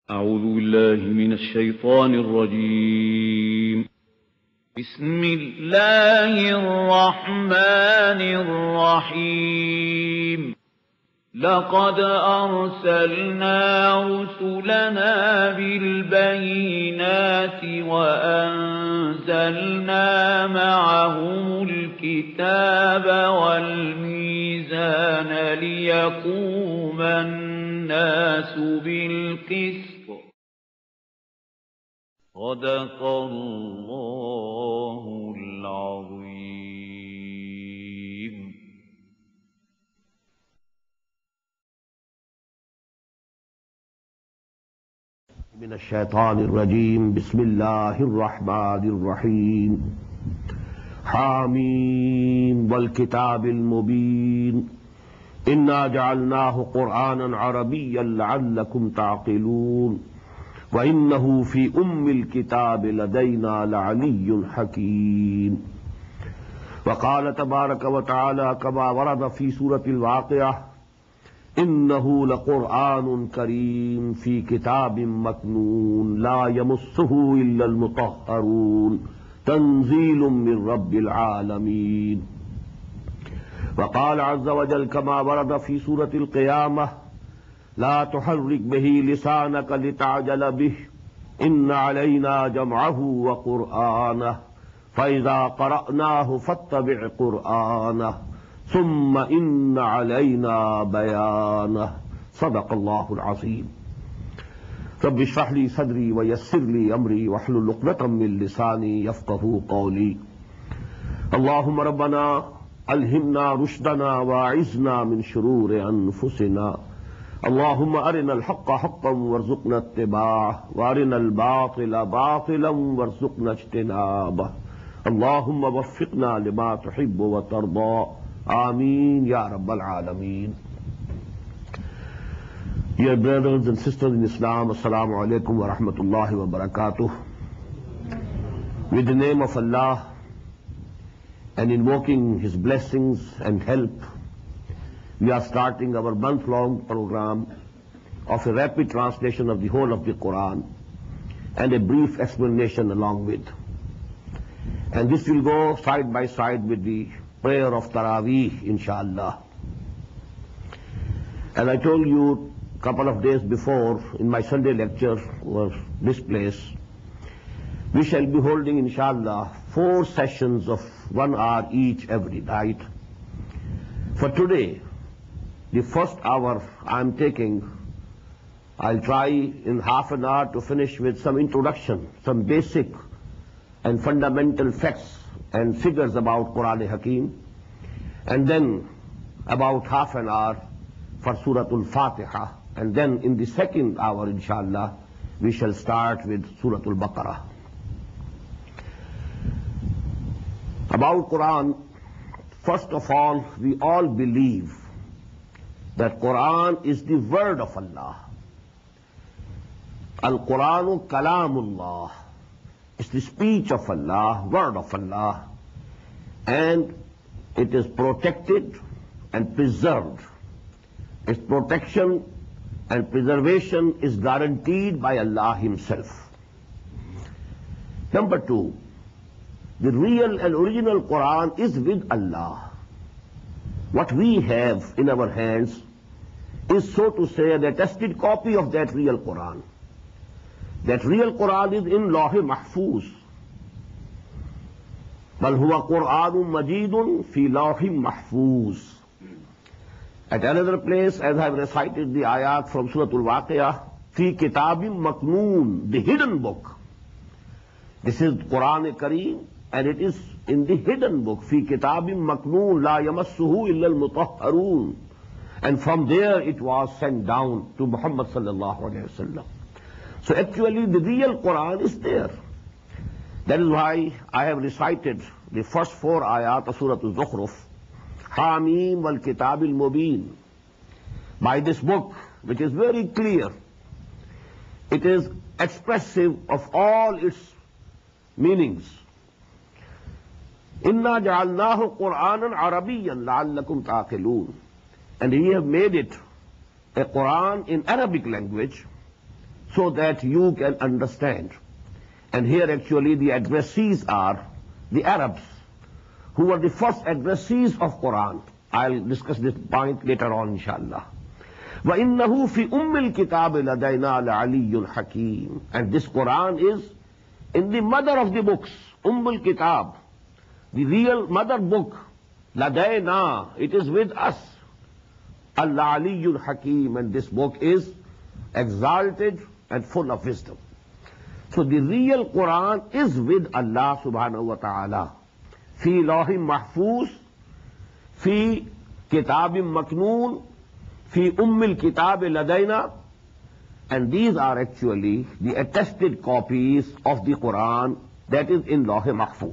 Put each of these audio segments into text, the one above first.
أعوذ بالله من الشيطان الرجيم. بسم الله الرحمن الرحيم. لقد أرسلنا رسلنا بالبينات وأنزلنا معهم الكتاب والميزان ليقوم الناس بالقسط. صدق الله العظيم. من الشيطان الرجيم. بسم الله الرحمن الرحيم. حاميم والكتاب المبين إنا جعلناه قرآنا عربيا لعلكم تعقلون وإنه في الكتاب لدينا لعلي حكيم. وقال تبارك وتعالى كما ورد في سورة الواقعة إنه لقرآن كريم في كتاب مكنون لا يمسه إلا المطهرون تنزيل من رب العالمين. وقال عز وجل كما ورد في سورة القيامة لا تحرك به لسانك لتعجل به إن علينا جمعه وقرآنه فإذا قرأناه فاتبع قرآنه ثم إن علينا بيانه. صدق الله العظيم. رب اشرح لي صدري ويسر لي أمري واحلل عقدة من لساني يفقهوا قولي. اللهم ربنا ألهمنا رشدنا واعذنا من شرور أنفسنا. اللهم أرنا الحق حقا وارزقنا اتباعه وأرنا الباطل باطلا وارزقنا اجتنابه. اللهم وفقنا لما تحب وترضى. آمين يا رب العالمين. Dear brothers and sisters in Islam, Assalamu alaikum wa rahmatullahi wa barakatuh. With the name of Allah and invoking His blessings and help, we are starting our month-long program of a rapid translation of the whole of the Quran and a brief explanation along with. And this will go side by side with the prayer of Taraweeh, inshallah. As I told you a couple of days before in my Sunday lecture was this place, we shall be holding, inshallah, 4 sessions of 1 hour each every night. For today, the first hour I'm taking, I'll try in half an hour to finish with some introduction, some basic and fundamental facts and figures about Quran Hakim, and then about half an hour for Surah Al-Fatiha, and then in the second hour, inshallah, we shall start with Surah Al-Baqarah. About Quran, first of all, we all believe that Quran is the word of Allah. Al-Quranu Kalamullah. It's the speech of Allah, word of Allah, and it is protected and preserved. Its protection and preservation is guaranteed by Allah Himself. Number 2, the real and original Quran is with Allah. What we have in our hands is, so to say, the attested copy of that real Quran. That real Quran is in Lawh Mahfuz. Bal huwa Qur'anun Majidun fi Lawh Mahfuz. At another place, as I have recited the ayat from Surah Al-Waqi'ah, fi Kitabim Maknoon, the hidden book. This is Quran Kareem, and it is in the hidden book, fi Kitabim Maknoon la yamassuhu illa al-mutahharun. And from there it was sent down to Muhammad sallallahu alayhi wa sallam. So actually the real Quran is there. That is why I have recited the first 4 ayat of Surah Al-Zukhruf, Hamim wal Kitab al-Mubin. By this book, which is very clear, it is expressive of all its meanings. Inna ja'alnahu Qur'anan Arabiyyan la'allakum ta'qilun. And we have made it a Quran in Arabic language so that you can understand. And here actually the addressees are the Arabs, who were the first addressees of Quran. I'll discuss this point later on, inshallah. وَإِنَّهُ فِي أُمِّ الْكِتَابِ لَدَيْنَا لَعَلِيٌّ حَكِيمٌ. And this Quran is in the mother of the books, Kitab, the real mother book, Ladayna, it is with us. Al-Aliyyul Hakim, and this book is exalted and full of wisdom. So the real Quran is with Allah subhanahu wa ta'ala. Fi lawhim mahfuz, fi kitabim maknoon, fi kitab ladayna, and these are actually the attested copies of the Quran that is in lawh mahfuz.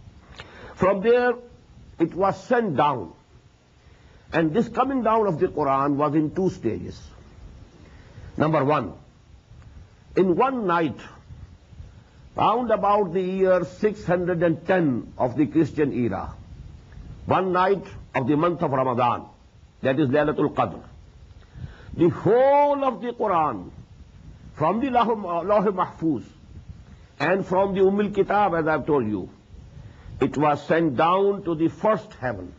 From there it was sent down, and this coming down of the Quran was in two stages. Number one, in one night, round about the year 610 of the Christian era, one night of the month of Ramadan, that is Laylatul Qadr, the whole of the Quran, from the Lawh Mahfuz and from the Kitab, as I've told you, it was sent down to the first heaven.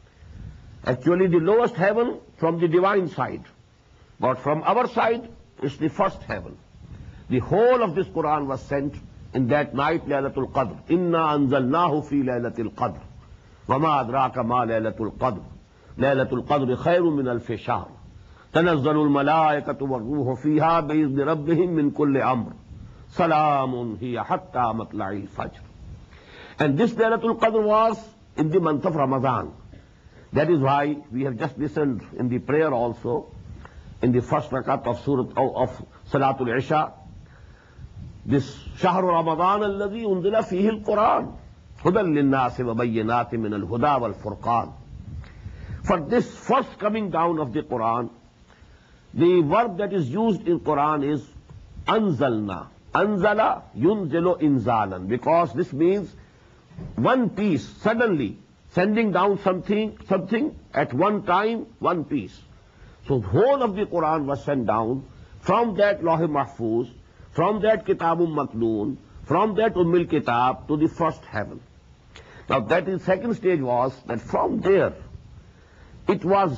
Actually the lowest heaven from the divine side, but from our side it's the first heaven. The whole of this Quran was sent in that night, Laylatul Qadr. Inna anzalnahu fi Laylatul Qadr. Wama adraka ma Laylatul Qadr. Laylatul Qadr khayrun min alfi shahr. Tanazzalul malaikatu war ruhu fiha bi'izni rabbihim min kulli amr. Salamun hiya hatta matla'il fajr. And this Laylatul Qadr was in the month of Ramadan. That is why we have just listened in the prayer also, in the first rakat of Salatul Isha, this Shahru Ramadan alladhi undila fihi al-Quran hudan lin-nasi wa bayyinatin min al-huda wal-furqan. For this first coming down of the Quran, the verb that is used in Quran is anzalna. Anzala yunzilu inzalan, because this means one piece, suddenly sending down something at one time, one piece. So the whole of the Quran was sent down from that Lawh Mahfuz, from that Kitabum Maknoon, from that Kitab to the first heaven. Now that is second stage was that from there it was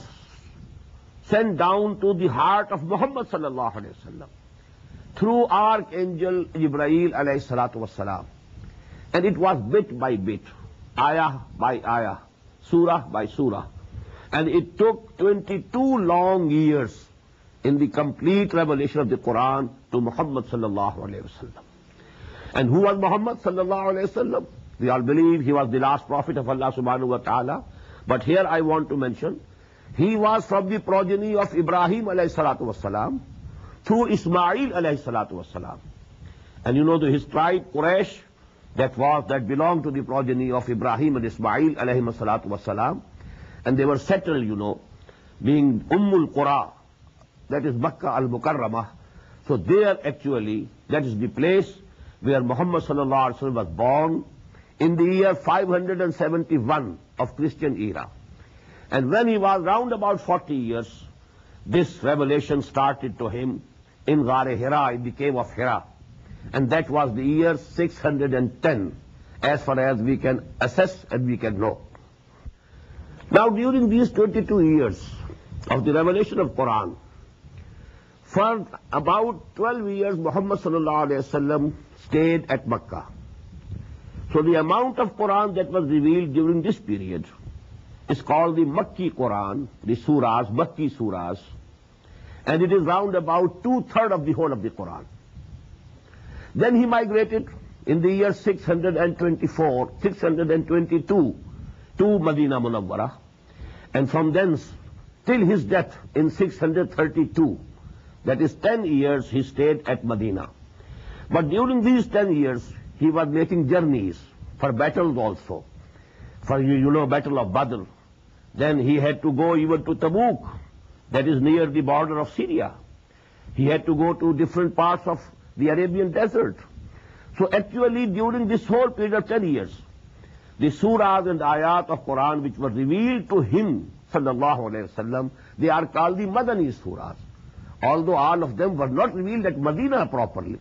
sent down to the heart of Muhammad sallallahu alaihi wasallam through Archangel Jibreel alayhi salatu wassalam. And it was bit by bit, ayah by ayah, surah by surah. And it took 22 long years in the complete revelation of the Quran to Muhammad sallallahu alayhi wasallam. And who was Muhammad sallallahu alayhi wasallam? We all believe he was the last prophet of Allah subhanahu wa ta'ala. But here I want to mention, he was from the progeny of Ibrahim alayhi salatu wassalam through Ismail alayhi salatu wassalam. And you know his tribe Quraysh, that belonged to the progeny of Ibrahim and Ismail alayhi salatu wassalam. And they were settled, you know, being Ummul Qura, that is Makkah al-Mukarramah. So there actually, that is the place where Muhammad sallallahu alaihi wasallam was born in the year 571 of Christian era. And when he was round about 40 years, this revelation started to him in Ghar Hira, in the cave of Hira. And that was the year 610, as far as we can assess and we can know. Now during these 22 years of the revelation of Quran, for about 12 years Muhammad sallallahu alaihi wasallam stayed at Makkah. So the amount of Quran that was revealed during this period is called the Makki Quran, the surahs, Makki surahs, and it is round about 2/3 of the whole of the Quran. Then he migrated in the year 622 to Medina Munawwarah, and from thence till his death in 632, that is 10 years he stayed at Medina. But during these 10 years he was making journeys for battles also. For you know Battle of Badr. Then he had to go even to Tabuk, that is near the border of Syria. He had to go to different parts of the Arabian desert. So actually during this whole period of 10 years, the surahs and ayat of Quran which were revealed to him, sallallahu alayhi wasallam, they are called the Madani surahs. although all of them were not revealed at Medina properly.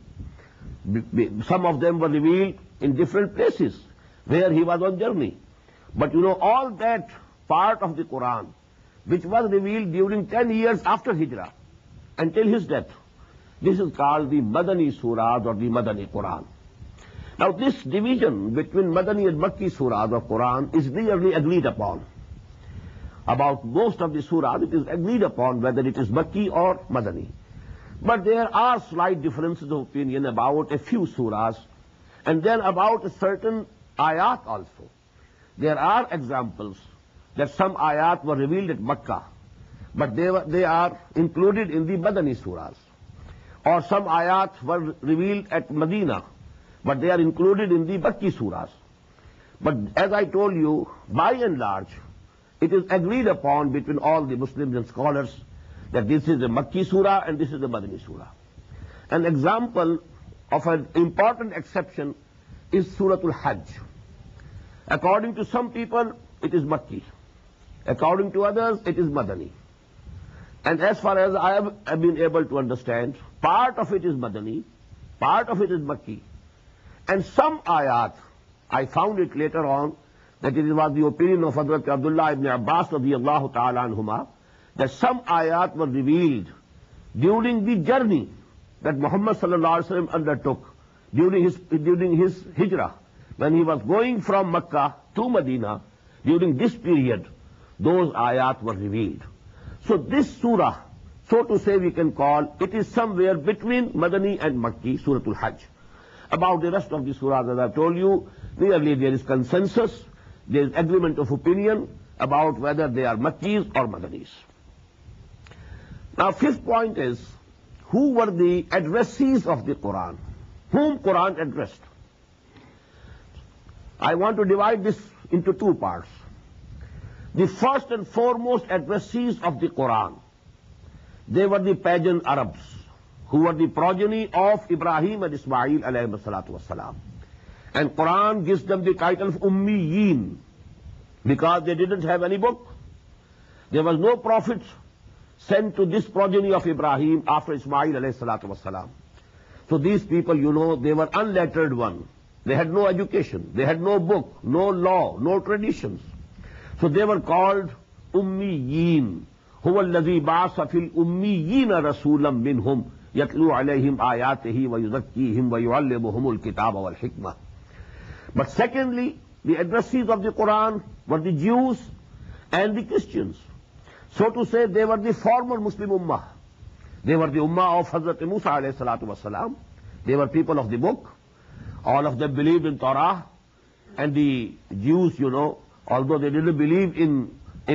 Some of them were revealed in different places where he was on journey. But you know, all that part of the Quran which was revealed during 10 years after Hijrah until his death, this is called the Madani Surahs or the Madani Quran. Now this division between Madani and Makki Surahs of Quran is nearly agreed upon. About most of the surahs it is agreed upon whether it is Makki or Madani. But there are slight differences of opinion about a few surahs and then about a certain ayat also. There are examples that some ayat were revealed at Makkah, but they are included in the Madani surahs. Or some ayat were revealed at Medina, but they are included in the Makki surahs. But as I told you, by and large, it is agreed upon between all the Muslims and scholars that this is a Makki surah and this is a Madani surah. An example of an important exception is Suratul Hajj. According to some people, it is Makki. According to others, it is Madani. And as far as I have been able to understand, part of it is Madani, part of it is Makki. And some ayat, I found it later on, that it was the opinion of Hazrat Abdullah ibn Abbas radiyallahu ta'ala anhuma, that some ayat were revealed during the journey that Muhammad sallallahu alaihi wasallam undertook during his hijrah, when he was going from Makkah to Medina. During this period, those ayat were revealed. So this surah, so to say we can call, it is somewhere between Madani and Makki, Suratul Hajj. About the rest of the surahs, as I told you, nearly there is consensus, there is agreement of opinion about whether they are Makkis or Madanis. Now fifth point is, who were the addressees of the Quran? Whom Quran addressed? I want to divide this into two parts. The first and foremost addressees of the Quran, they were the pagan Arabs, who were the progeny of Ibrahim and Ismail alayhi salatu wassalam. And Quran gives them the title of Ummiyin, because they didn't have any book. There was no prophet sent to this progeny of Ibrahim after Ismail alayhi salatu wassalam. So these people, you know, they were unlettered one. They had no education, they had no book, no law, no traditions. So they were called Ummiyin. هو الذي بعث في الأميين رسولا منهم يتلو عليهم آياته ويزكيهم ويعلمهم الكتاب والحكمة. But secondly, the addressees of the Quran were the Jews and the Christians. So to say, they were the former Muslim Ummah. They were the Ummah of Hazrat Musa alayhi salatu wasalam. They were people of the book. All of them believed in Torah. And the Jews, you know, although they didn't believe in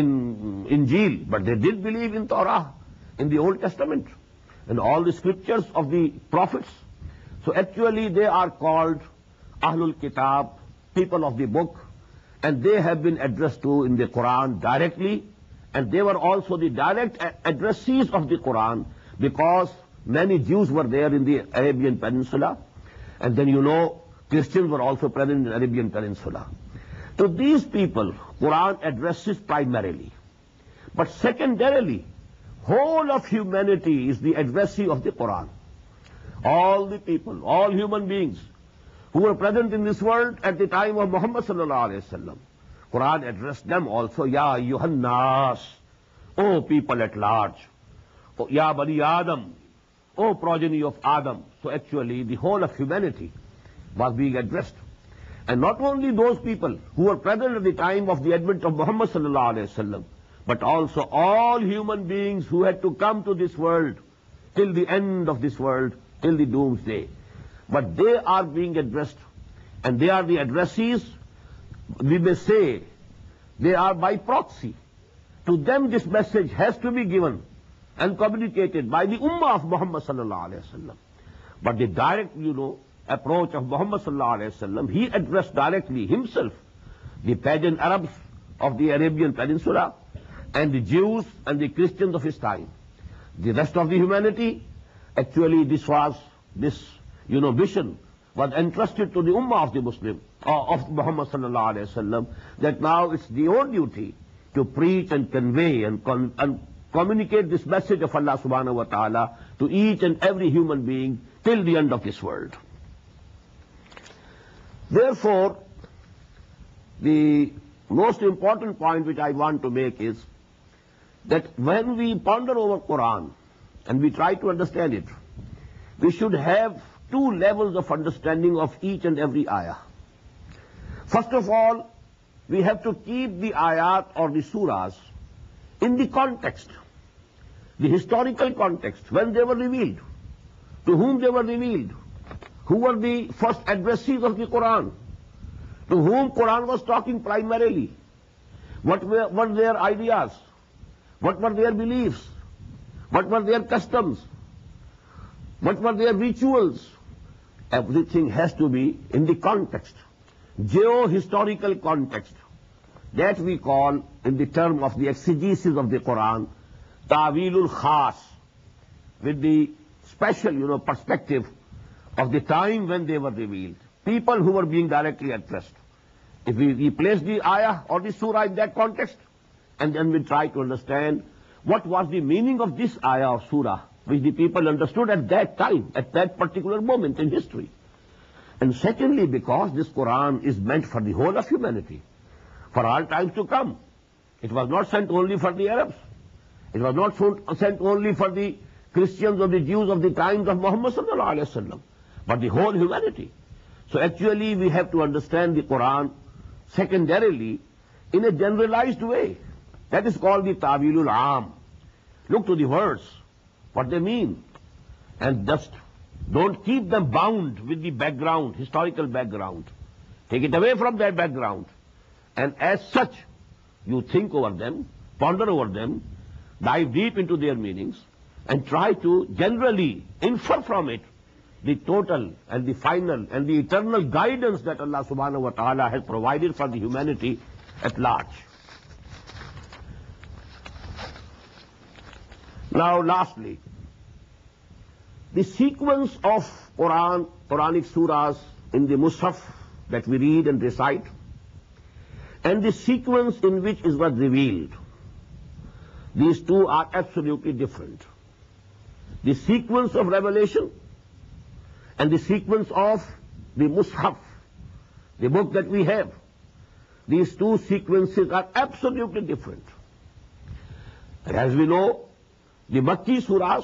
Injil, but they did believe in Torah, in the Old Testament, and all the scriptures of the prophets. So actually they are called Ahlul Kitab, people of the book, and they have been addressed to in the Quran directly, and they were also the direct addressees of the Quran, because many Jews were there in the Arabian Peninsula, and then you know Christians were also present in the Arabian Peninsula. To these people, Quran addresses primarily. But secondarily, whole of humanity is the addressee of the Quran. All the people, all human beings who were present in this world at the time of Muhammad sallallahu alaihi wasallam, Quran addressed them also, Ya ayyuhan nas, O people at large, O Ya bani Adam, O progeny of Adam. So actually the whole of humanity was being addressed. And not only those people who were present at the time of the advent of Muhammad sallallahu alaihi wasallam, but also all human beings who had to come to this world till the end of this world, till the doomsday. But they are being addressed, and they are the addressees. We may say they are by proxy. To them this message has to be given and communicated by the Ummah of Muhammad sallallahu alaihi wasallam. But the direct, you know, approach of Muhammad sallallahu alaihi wasallam, he addressed directly himself the pagan Arabs of the Arabian Peninsula and the Jews and the Christians of his time. The rest of the humanity, actually this mission was entrusted to the Ummah of the Muslim, of Muhammad sallallahu alaihi wasallam, that now it's the own duty to preach and convey and communicate this message of Allah subhanahu wa ta'ala to each and every human being till the end of this world. Therefore, the most important point which I want to make is that when we ponder over Quran and we try to understand it, we should have two levels of understanding of each and every ayah. First of all, we have to keep the ayat or the surahs in the context, the historical context, when they were revealed, to whom they were revealed, who were the first addressees of the Quran, to whom Quran was talking primarily, what were their ideas, what were their beliefs, what were their customs, what were their rituals. Everything has to be in the context, geo-historical context. That we call, in the term of the exegesis of the Quran, ta'wilul khas, with the special, perspective of the time when they were revealed. People who were being directly addressed. If we place the ayah or the surah in that context, and then we try to understand what was the meaning of this ayah or surah, which the people understood at that time, at that particular moment in history. And secondly, because this Quran is meant for the whole of humanity, for all times to come. It was not sent only for the Arabs. It was not sent only for the Christians or the Jews of the times of Muhammad sallallahu alaihi wasallam, but the whole humanity. So actually we have to understand the Quran secondarily in a generalized way. That is called the ta'wilul aam. Look to the words, what they mean, and just don't keep them bound with the background, historical background. Take it away from that background. And as such, you think over them, ponder over them, dive deep into their meanings, and try to generally infer from it the total and the final and the eternal guidance that Allah subhanahu wa ta'ala has provided for the humanity at large. Now lastly, the sequence of Quranic surahs in the Mus'haf that we read and recite, and the sequence in which it was revealed, these two are absolutely different. The sequence of revelation and the sequence of the Mus'haf, the book that we have, these two sequences are absolutely different. And as we know, the Makki surahs,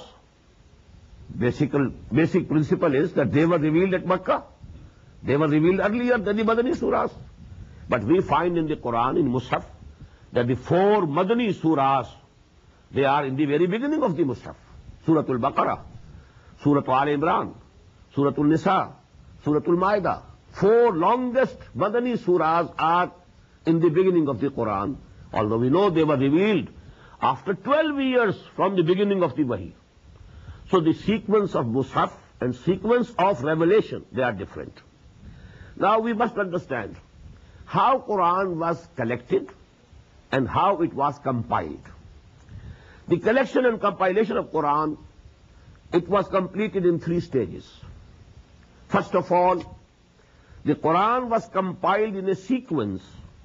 basic principle is that they were revealed at Makkah. They were revealed earlier than the Madani surahs. But we find in the Quran, in Mus'haf, that the four Madani surahs, they are in the very beginning of the Mus'haf. Suratul Baqarah, Suratul Al Imran, Suratul Nisa, Suratul Ma'idah. Four longest Madani surahs are in the beginning of the Quran, although we know they were revealed after 12 years from the beginning of the Wahi. So the sequence of Mus'haf and sequence of revelation, they are different. Now we must understand how Quran was collected and how it was compiled. The collection and compilation of Quran, it was completed in 3 stages. First of all, the Quran was compiled in a sequence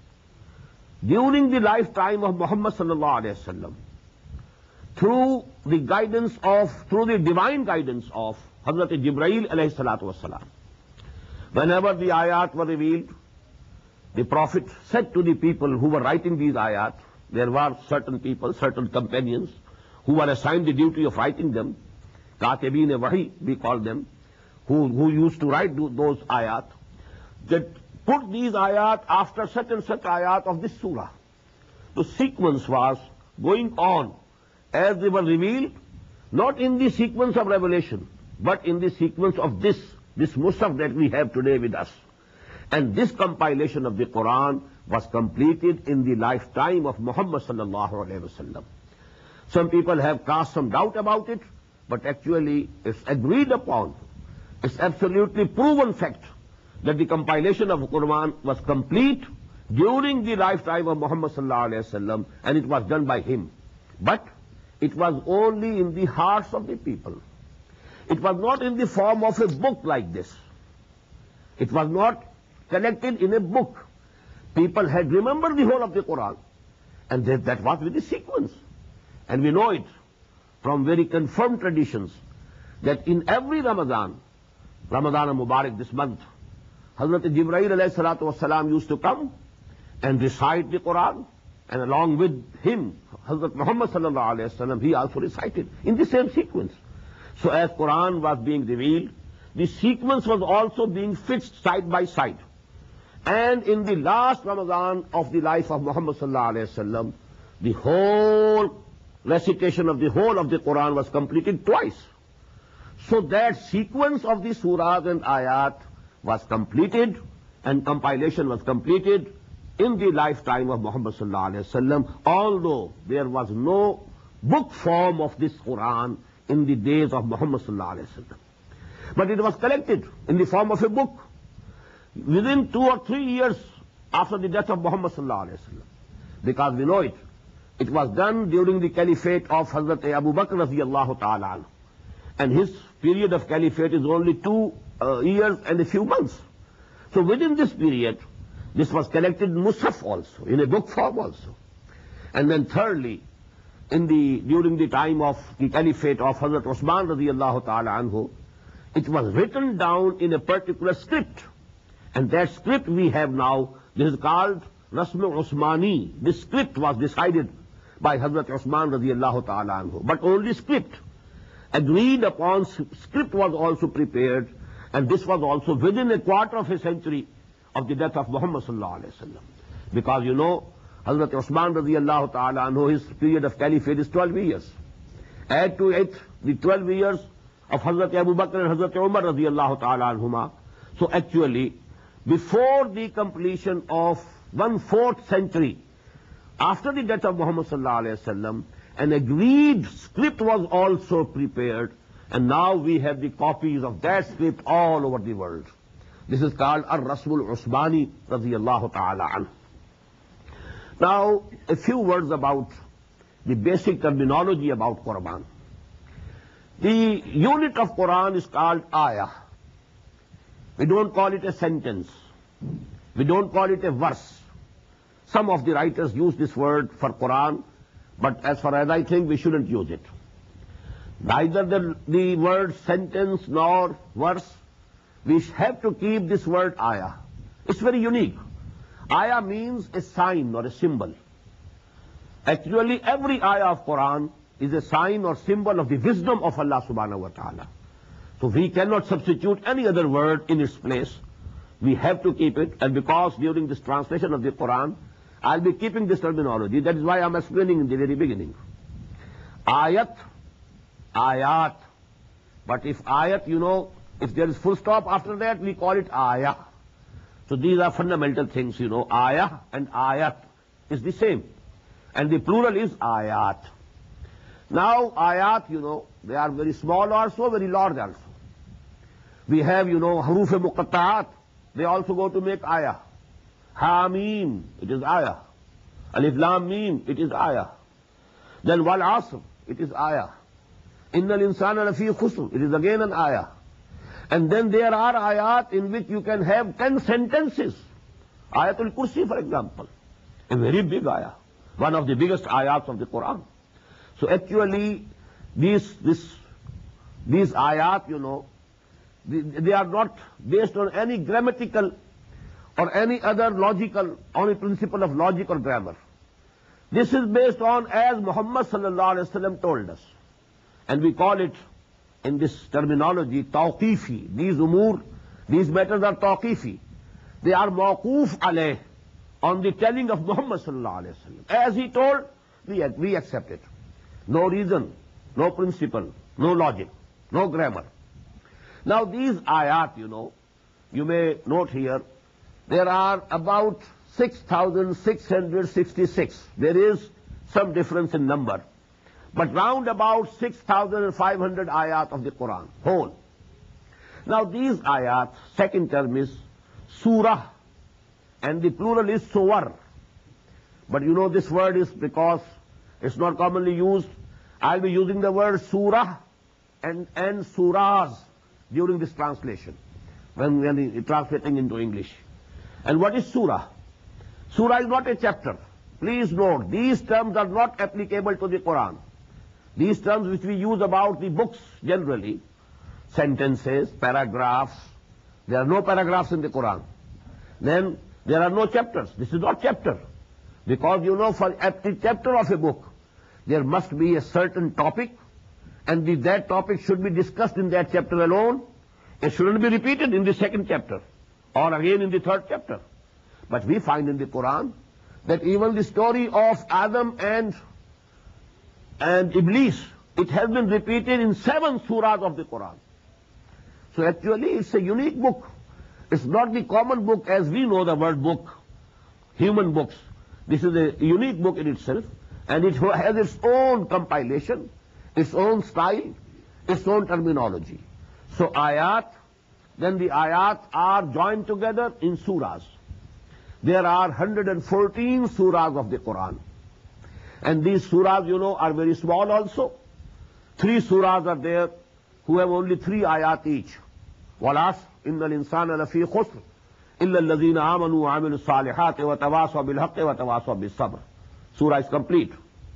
during the lifetime of Muhammad sallallahu alaihi wasallam, through the divine guidance of Hazrat Jibreel alayhi salatu wasalam. Whenever the ayat were revealed, the Prophet said to the people who were writing these ayat, there were certain people, certain companions, who were assigned the duty of writing them, Katibin-e-Wahi, we call them, who used to write those ayat, that put these ayat after such and such ayat of this surah. The sequence was going on as they were revealed, not in the sequence of revelation, but in the sequence of this Mus'haf that we have today with us. And this compilation of the Quran was completed in the lifetime of Muhammad sallallahu alaihi wasallam. Some people have cast some doubt about it, but actually it's agreed upon. It's absolutely proven fact that the compilation of the Quran was complete during the lifetime of Muhammad sallallahu alaihi wasallam, and it was done by him. But it was only in the hearts of the people. It was not in the form of a book like this. It was not collected in a book. People had remembered the whole of the Quran, and that was with the sequence. And we know it from very confirmed traditions that in every Ramadan al-Mubarak, this month, Hazrat Jibreel alayhi salatu wasalam used to come and recite the Quran, and along with him, Hazrat Muhammad sallallahu alayhi wasallam, he also recited in the same sequence. So as Quran was being revealed, the sequence was also being fixed side by side. And in the last Ramadan of the life of Muhammad sallallahu alayhi wasallam, the whole recitation of the whole of the Quran was completed twice. So that sequence of the surahs and ayat was completed, and compilation was completed in the lifetime of Muhammad sallallahu alayhi wasallam, although there was no book form of this Quran in the days of Muhammad sallallahu alayhi wasallam. But it was collected in the form of a book within 2 or 3 years after the death of Muhammad sallallahu alayhi wasallam. Because we know it. It was done during the caliphate of Hazrat Abu Bakr radiyallahu ta'ala anhu. And his period of caliphate is only 2 years and a few months. So within this period, this was collected in Musaf also, in a book form also. And then thirdly, during the time of the caliphate of Hazrat Usman radiyallahu ta'ala anhu, it was written down in a particular script. And that script we have now, this is called Rasm Usmani. This script was decided by Hazrat Usman radiyallahu ta'ala anhu. But only script. Agreed upon script was also prepared, and this was also within a quarter of a century of the death of Muhammad sallallahu alayhi wasallam. Because you know, Hazrat Usman radiyallahu ta'ala anhu, his period of caliphate is 12 years. Add to it the 12 years of Hazrat Abu Bakr and Hazrat Umar radiyallahu ta'ala anhuma. So actually, before the completion of 1/4 century, after the death of Muhammad sallallahu alayhi wasallam, an agreed script was also prepared, and now we have the copies of that script all over the world. This is called Ar-Rasmul Usmani radiyallahu ta'ala anhu. Now, a few words about the basic terminology about Quran. The unit of Quran is called ayah. We don't call it a sentence. We don't call it a verse. Some of the writers use this word for Quran, but as far as I think, we shouldn't use it. Neither the word sentence nor verse. We have to keep this word ayah. It's very unique. Ayah means a sign or a symbol. Actually, every ayah of Quran is a sign or symbol of the wisdom of Allah subhanahu wa ta'ala. So we cannot substitute any other word in its place. We have to keep it, and because during this translation of the Quran, I'll be keeping this terminology. That is why I'm explaining in the very beginning. Ayat, ayat. But if ayat, you know, if there is full stop after that, we call it ayah. So these are fundamental things, you know. Ayah and ayat is the same. And the plural is ayat. Now, ayat, you know, they are very small also, very large also. We have, you know, haruf muqatta'at. They also go to make ayah. Hamim, it is ayah. Alif Lam Mim, it is ayah. Then Wal Asr, it is ayah. Innal insana lafi khusr, it is again an ayah. And then there are ayat in which you can have 10 sentences. Ayatul Kursi, for example, a very big ayah, one of the biggest ayats of the Quran. So actually, these ayat, you know, they are not based on any grammatical or any other logical, on a principle of logic or grammar. This is based on as Muhammad sallallahu alaihi wasallam told us. And we call it, in this terminology, tawqifi. These umur, these matters are tawqifi. They are mawquf alayh, on the telling of Muhammad sallallahu alaihi wasallam. As he told, we accept it. No reason, no principle, no logic, no grammar. Now these ayat, you know, you may note here, there are about 6,666. There is some difference in number. But round about 6,500 ayat of the Quran, whole. Now these ayat, second term is surah, and the plural is suwar. But you know this word is, because it's not commonly used, I'll be using the word surah and surahs during this translation, when translating into English. And what is surah? Surah is not a chapter. Please note, these terms are not applicable to the Quran. These terms which we use about the books generally, sentences, paragraphs, there are no paragraphs in the Quran. Then there are no chapters. This is not chapter. Because you know, for every chapter of a book, there must be a certain topic, and that topic should be discussed in that chapter alone. It shouldn't be repeated in the second chapter, or again in the third chapter. But we find in the Quran that even the story of Adam and Iblis, it has been repeated in 7 surahs of the Quran. So actually it's a unique book. It's not the common book as we know the word book, human books. This is a unique book in itself, and it has its own compilation, its own style, its own terminology. So ayat, then the ayat are joined together in surahs. There are 114 surahs of the Quran. And these surahs, you know, are very small also. 3 surahs are there who have only 3 ayat each. وَالْعَصْرِ إِنَّ الْإِنسَانَ لَفِي خُسْرٍ إِلَّا الَّذِينَ آمَنُوا وَعَمِلُوا الصَّالِحَاتِ وَتَوَاصَوْا بِالْحَقِّ وَتَوَاصَوْا بِالصَّبْرِ. Surah is complete.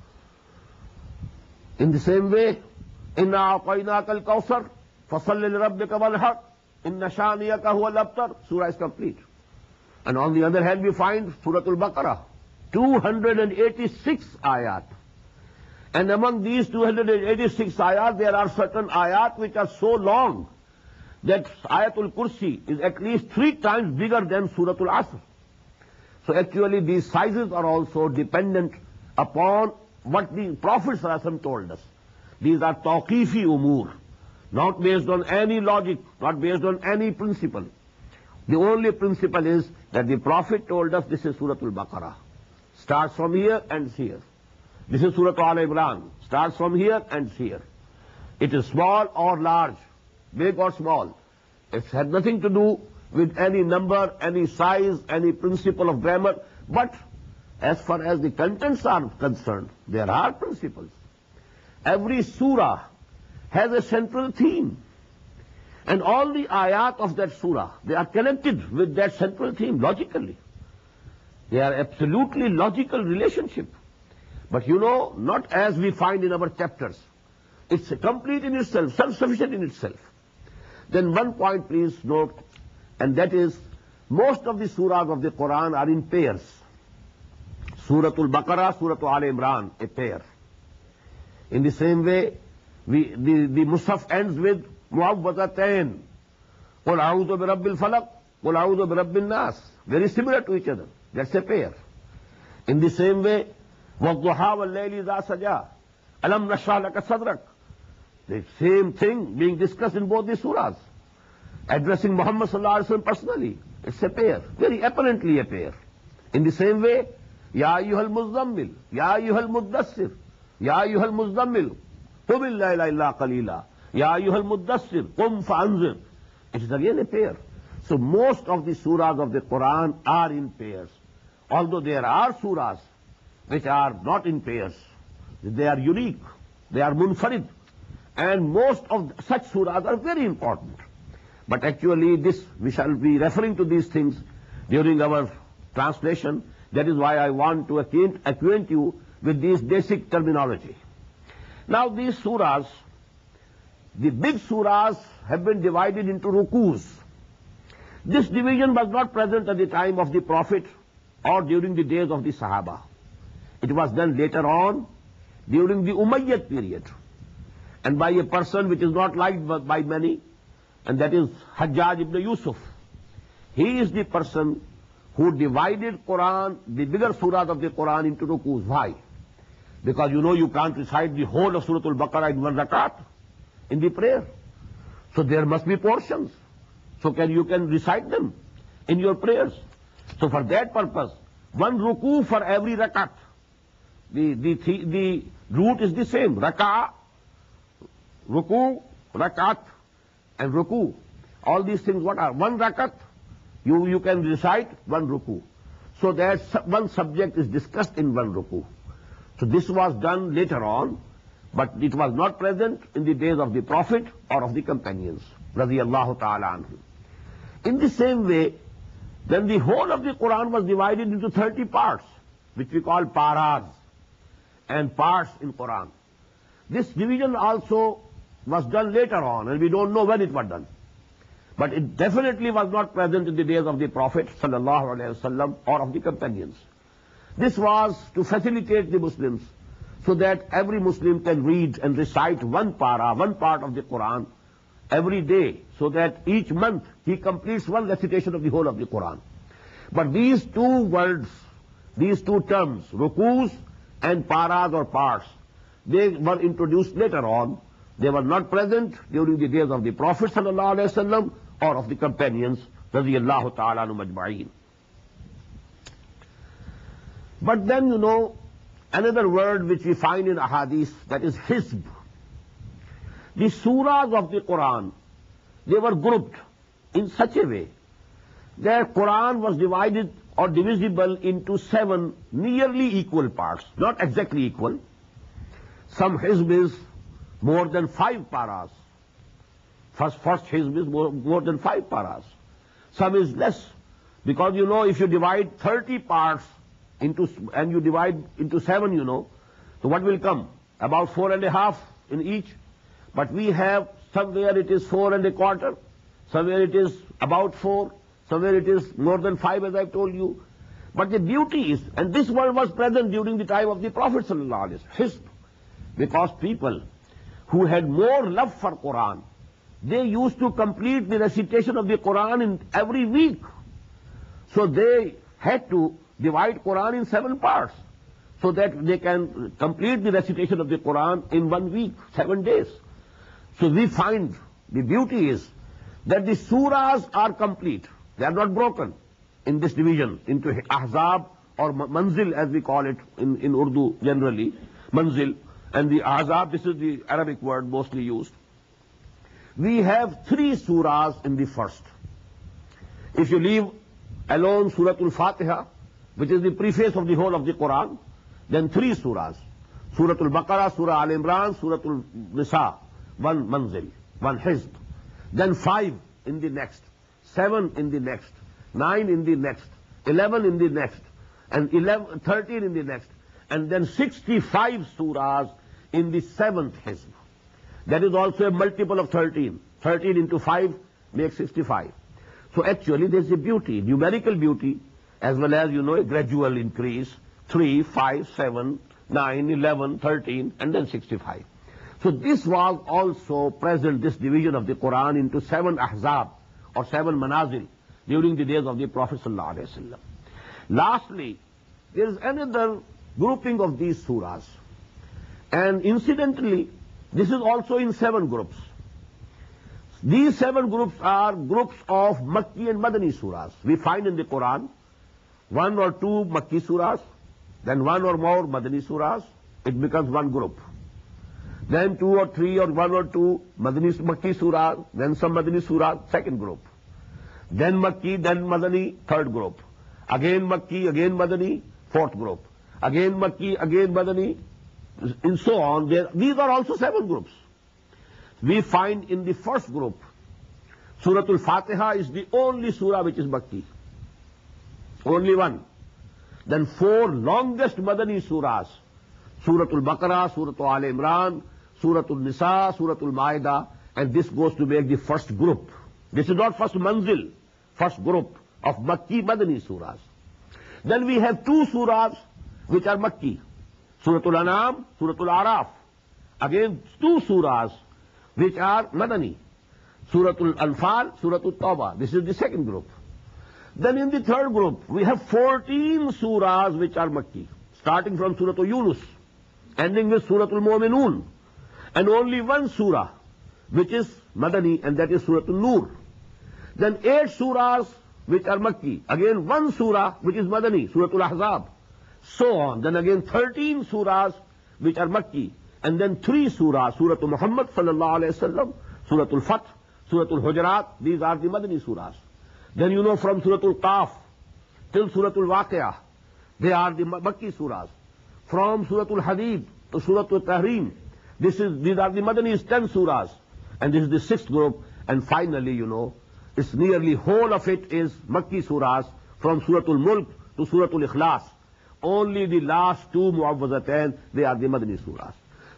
In the same way, إِنَّا أَعْطَيْنَاكَ الْكَوْثَرَ فَصَلِّ لِرَبِّكَ وَانْحَرْ إِنَّ شَانِئَكَ هُوَ الْأَبْتَرُ. Surah is complete. And on the other hand, we find Surah Al-Baqarah, 286 ayat. And among these 286 ayat, there are certain ayat which are so long that Ayatul Kursi is at least 3 times bigger than Surah Al-Asr. So actually these sizes are also dependent upon what the Prophet ﷺ told us. These are tawqifi umur, not based on any logic, not based on any principle. The only principle is that the Prophet told us this is Surah Al-Baqarah. Starts from here and here. This is Surah Al-Imran. Starts from here and here. It is small or large, big or small. It has nothing to do with any number, any size, any principle of grammar. But as far as the contents are concerned, there are principles. Every surah has a central theme. And all the ayat of that surah, they are connected with that central theme logically. They are absolutely logical relationship. But you know, not as we find in our chapters. It's complete in itself, self-sufficient in itself. Then one point please note, and that is, most of the surahs of the Quran are in pairs. Surah Al-Baqarah, Surah Al-Imran, a pair. In the same way, the Musaf ends with Mu'awwazatayn. Qul a'udhu bi rabbil falaq, Qul a'udhu bi rabbil nas. Very similar to each other. That's a pair. In the same way, وَالضُّحَى وَاللَّيْلِ إِذَا سَجَى أَلَمْ نَشْرَحْ لَكَ صَدْرَكَ. The same thing being discussed in both the surahs. Addressing Muhammad sallallahu alaihi wasallam personally. It's a pair. Very apparently a pair. In the same way, Ya ayyuhal muzammil, Ya ayyuhal muddassir, Ya ayyuhal muzammil, qum al-layla illa qalila, Ya ayyuhal muddassir, qum fa'anzir. It is again a pair. So most of the surahs of the Quran are in pairs. Although there are surahs which are not in pairs. They are unique. They are munfarid. And most of such surahs are very important. But actually this, we shall be referring to these things during our translation. That is why I want to acquaint you with this basic terminology. Now these surahs, the big surahs have been divided into rukus. This division was not present at the time of the Prophet or during the days of the Sahaba. It was done later on during the Umayyad period, and by a person which is not liked by many, and that is Hajjaj ibn Yusuf. He is the person who divided Quran, the bigger surahs of the Quran, into rukus. Why? Because you know you can't recite the whole of Surah Al-Baqarah in one rakat in the prayer. So there must be portions. So you can recite them in your prayers. So for that purpose, one ruku for every rakat. The root is the same. Raka'ah, ruku, rakat, and ruku. All these things what are? One rakat, you can recite one ruku. So that one subject is discussed in one ruku. So this was done later on, but it was not present in the days of the Prophet or of the companions. Radiyallahu ta'ala anhu. In the same way, then the whole of the Quran was divided into 30 parts, which we call paras, and parts in Quran. This division also was done later on, and we don't know when it was done. But it definitely was not present in the days of the Prophet ﷺ or of the companions. This was to facilitate the Muslims so that every Muslim can read and recite one para, one part of the Quran every day, so that each month he completes one recitation of the whole of the Quran. But these two words, these two terms, rukus and paras or parts, they were introduced later on. They were not present during the days of the Prophet ﷺ or of the companions radiyallahu ta'ala anhum ajma'een. But then, another word which we find in ahadith, that is hizb. The surahs of the Quran, they were grouped in such a way that Quran was divided or divisible into 7 nearly equal parts, not exactly equal. Some hizb is more than 5 paras. First hizb is more than 5 paras. Some is less, because if you divide 30 parts and you divide into 7, so what will come? About 4.5 in each. But we have somewhere it is 4.25, somewhere it is about 4, somewhere it is more than 5, as I've told you. But the beauty is, and this word was present during the time of the Prophet ﷺ, hizb, because people who had more love for Quran, they used to complete the recitation of the Quran in every week. So they had to divide Quran in 7 parts, so that they can complete the recitation of the Quran in 1 week, 7 days. So we find the beauty is that the surahs are complete. They are not broken in this division into ahzab or manzil, as we call it in Urdu generally, manzil. And the ahzab, this is the Arabic word mostly used. We have 3 surahs in the first. If you leave alone Suratul Fatiha, which is the preface of the whole of the Quran, then 3 surahs. Suratul Baqarah, Surah Al Imran, Suratul Nisa, 1 manzil, 1 hizb. Then 5 in the next, 7 in the next, 9 in the next, 11 in the next, and 13 in the next, and then 65 surahs in the 7th hizb. That is also a multiple of 13. 13 into 5 makes 65. So actually there's a beauty, numerical beauty, as well as, a gradual increase, 3, 5, 7, 9, 11, 13, and then 65. So this was also present, this division of the Quran into 7 ahzab or 7 manazil during the days of the Prophet ﷺ. Lastly, there is another grouping of these surahs. And incidentally, this is also in 7 groups. These 7 groups are groups of Makki and Madani surahs. We find in the Quran 1 or 2 Makki surahs, then 1 or more Madani surahs. It becomes 1 group. Then 2 or 3 or 1 or 2 Makki surahs, then some Madani surahs, 2nd group. Then Makki, then Madani, 3rd group. Again Makki, again Madani, 4th group. Again Makki, again Madani, and so on. These are also 7 groups. We find in the first group, Suratul Fatiha is the only surah which is Makki. Only 1. Then 4 longest Madani surahs, Suratul Baqarah, Suratul Al Imran, Suratul Nisa, Suratul Ma'idah, and this goes to make the first group. This is not first manzil, first group of Makki Madani surahs. Then we have 2 surahs which are Makki, Suratul An'am, Suratul Araf. Again 2 surahs which are Madani, Suratul Anfal, Suratul Tawbah. This is the 2nd group. Then in the 3rd group, we have 14 surahs which are Makki, starting from Suratul Yunus, ending with Suratul Mu'minun, and only 1 surah which is Madani, and that is Suratul Nur. Then 8 surahs which are Makki, again 1 surah which is Madani, Suratul Ahzab, so on. Then again 13 surahs which are Makki, and then 3 surahs, Suratul Muhammad sallallahu alayhi wasallam, Suratul Fath, Suratul Hujurat, these are the Madani surahs. Then from Suratul Qaf till Suratul Waqi'ah, they are the Makki surahs. From Suratul Hadid to Suratul Tahrim, these are the Madani's 10 surahs. And this is the 6th group. And finally, it's nearly whole of it is Makki surahs, from Suratul Mulk to Suratul Ikhlas. Only the last 2 Mu'awwazatain, they are the Madani surahs.